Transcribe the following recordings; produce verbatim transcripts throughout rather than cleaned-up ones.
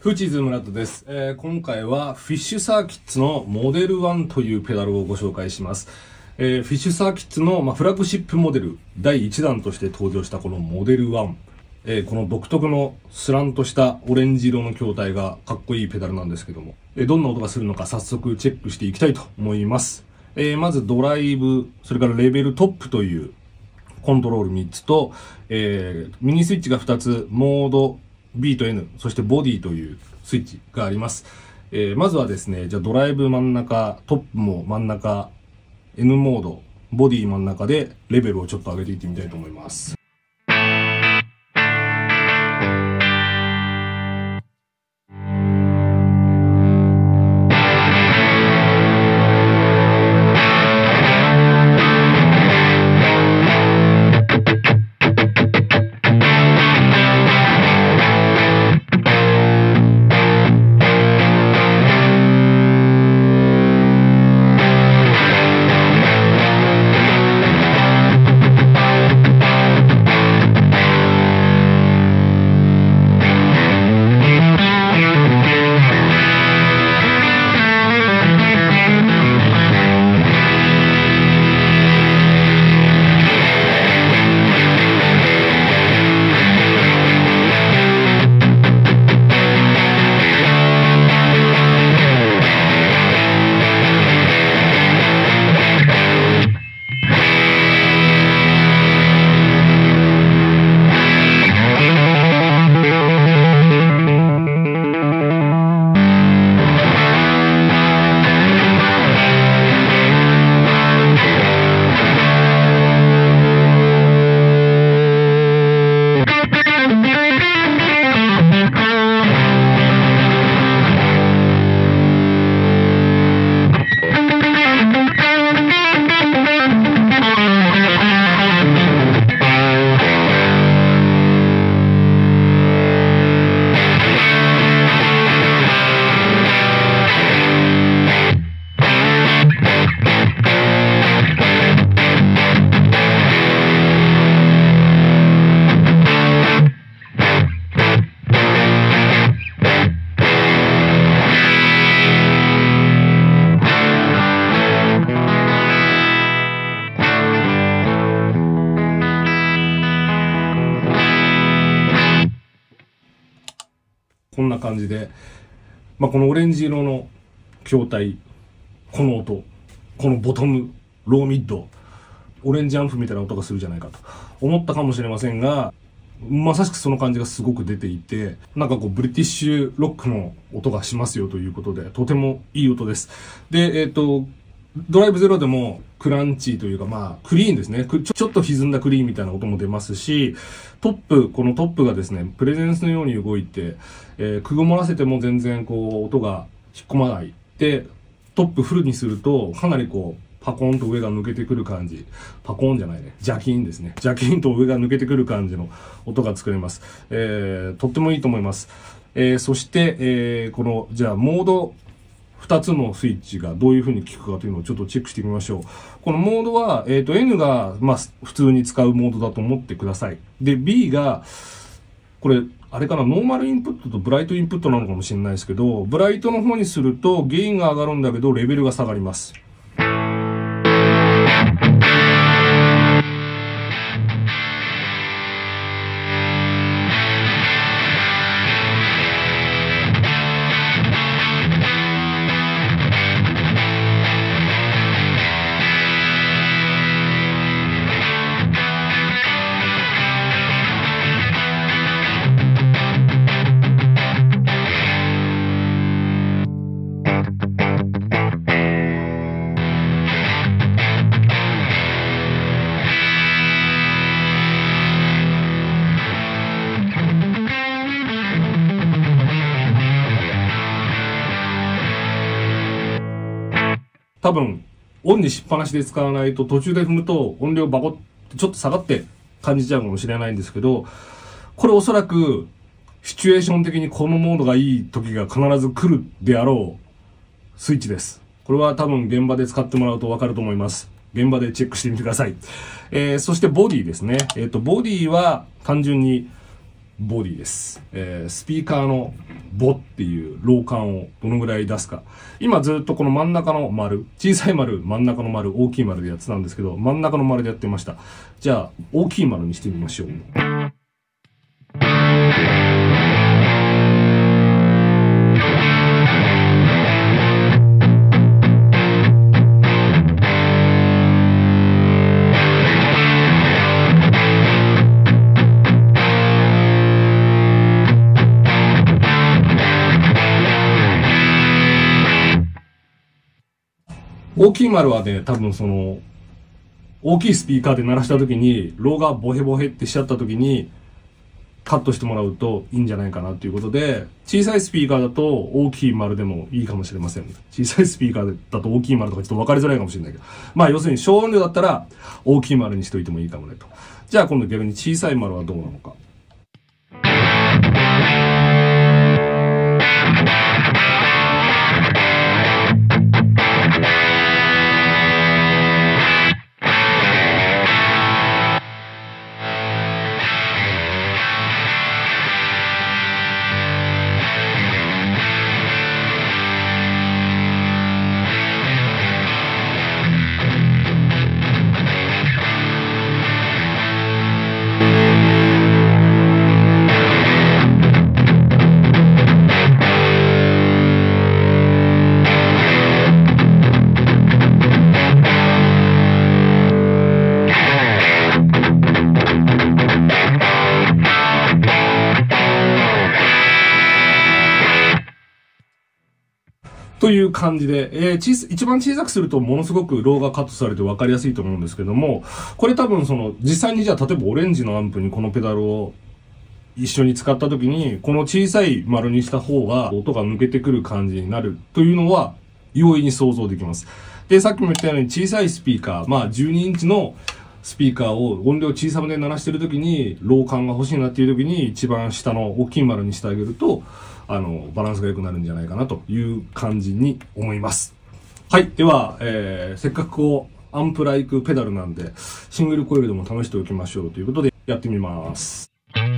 フーチーズ村田です、えー。今回はフィッシュサーキッツのモデルワンというペダルをご紹介します。えー、フィッシュサーキッツの、まあ、フラッグシップモデルだいいちだんとして登場したこのモデルワン。えー、この独特のスランとしたオレンジ色の筐体がかっこいいペダルなんですけども、えー、どんな音がするのか早速チェックしていきたいと思います。えー、まずドライブ、それからレベルトップというコントロールみっつと、えー、ミニスイッチがふたつ、モード、B と N、そしてボディというスイッチがあります。えー、まずはですね、じゃあドライブ真ん中、トップも真ん中、N モード、ボディ真ん中でレベルをちょっと上げていってみたいと思います。こんな感じで、まあ、このオレンジ色の筐体、この音、このボトム、ローミッド、オレンジアンプみたいな音がするじゃないかと思ったかもしれませんが、まさしくその感じがすごく出ていて、なんかこうブリティッシュロックの音がしますよということで、とてもいい音です。で、えっと、ドライブゼロでもクランチーというか、まあ、クリーンですね。ちょっと歪んだクリーンみたいな音も出ますし、トップ、このトップがですね、プレゼンスのように動いて、えー、くぐもらせても全然こう、音が引っ込まない。で、トップフルにすると、かなりこう、パコンと上が抜けてくる感じ。パコンじゃないね。ジャキンですね。ジャキンと上が抜けてくる感じの音が作れます。えー、とってもいいと思います。えー、そして、えー、この、じゃあ、モード、二つのスイッチがどういう風に効くかというのをちょっとチェックしてみましょう。このモードは、えっと、N が、まあ、普通に使うモードだと思ってください。で、B が、これ、あれかな、ノーマルインプットとブライトインプットなのかもしれないですけど、ブライトの方にすると、ゲインが上がるんだけど、レベルが下がります。多分、オンにしっぱなしで使わないと途中で踏むと音量バコってちょっと下がって感じちゃうかもしれないんですけど、これおそらくシチュエーション的にこのモードがいい時が必ず来るであろうスイッチです。これは多分現場で使ってもらうとわかると思います。現場でチェックしてみてください。えー、そしてボディですね。えっと、ボディは単純にボディです。えー、スピーカーのボっていうロー感をどのぐらい出すか。今ずっとこの真ん中の丸、小さい丸、真ん中の丸、大きい丸でやってたんですけど、真ん中の丸でやってました。じゃあ、大きい丸にしてみましょう。大きい丸はね、多分その、大きいスピーカーで鳴らした時に、ローがボヘボヘってしちゃった時に、カットしてもらうといいんじゃないかなということで、小さいスピーカーだと大きい丸でもいいかもしれません。小さいスピーカーだと大きい丸とかちょっと分かりづらいかもしれないけど。まあ要するに小音量だったら大きい丸にしといてもいいかもねと。じゃあ今度逆に小さい丸はどうなのか。という感じで、えー、小さ一番小さくするとものすごくローがカットされて分かりやすいと思うんですけども、これ多分その実際にじゃあ例えばオレンジのアンプにこのペダルを一緒に使った時にこの小さい丸にした方が音が抜けてくる感じになるというのは容易に想像できます。で、さっきも言ったように小さいスピーカー、まあじゅうにインチのスピーカーを音量小さめで鳴らしてる時にロー感が欲しいなっていう時に一番下の大きい丸にしてあげるとあのバランスが良くなるんじゃないかなという感じに思います。はい。では、えー、せっかくこうアンプライクペダルなんでシングルコイルでも試しておきましょうということでやってみます。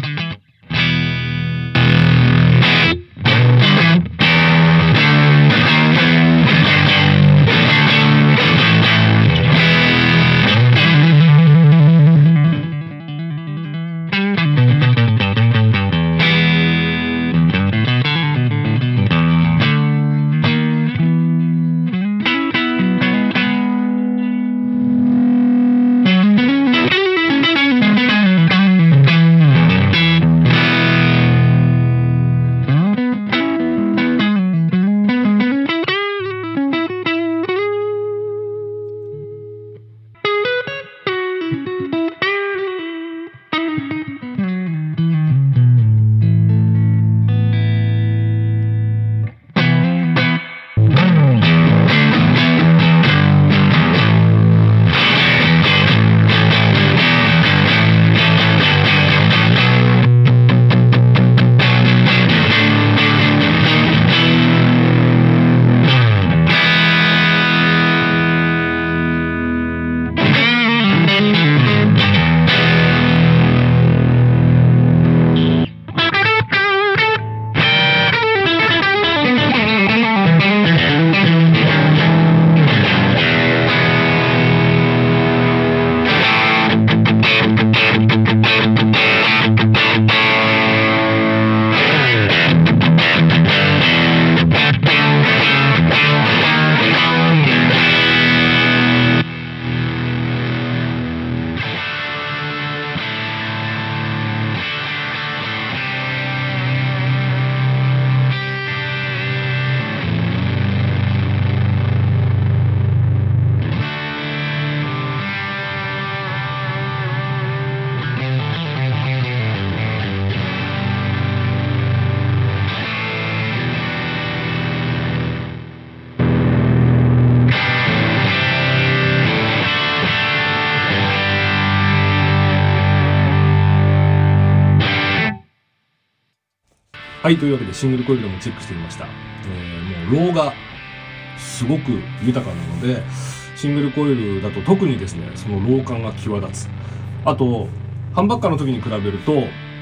はい、というわけでシングルコイルでもチェックしてみました。えー、もうローがすごく豊かなので、シングルコイルだと特にですね、そのロー感が際立つ。あと、ハンバッカーの時に比べると、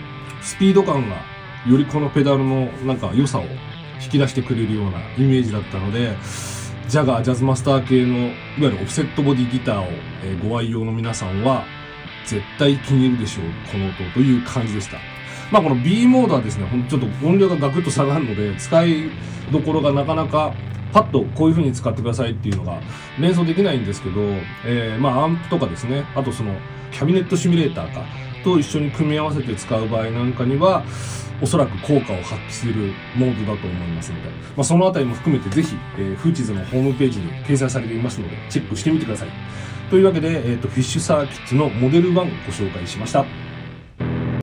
スピード感がよりこのペダルのなんか良さを引き出してくれるようなイメージだったので、ジャガージャズマスター系のいわゆるオフセットボディギターを、えー、ご愛用の皆さんは絶対気に入るでしょう、この音という感じでした。まあこの B モードはですね、ほんとちょっと音量がガクッと下がるので、使いどころがなかなかパッとこういう風に使ってくださいっていうのが連想できないんですけど、えー、まあアンプとかですね、あとそのキャビネットシミュレーターかと一緒に組み合わせて使う場合なんかには、おそらく効果を発揮するモードだと思いますので、まあ、そのあたりも含めてぜひ、えー、フーチーズのホームページに掲載されていますので、チェックしてみてください。というわけで、えっと、フィッシュサーキッツのモデルワンをご紹介しました。